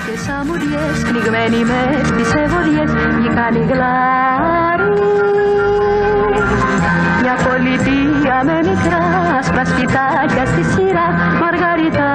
και σαμουριές, πνιγμένοι μες στις ευωδιές, βγήκαν οι γλάροι. Μια πολιτεία με μικρά άσπρα σπιτάκια στη σειρά, Μαργαρίτα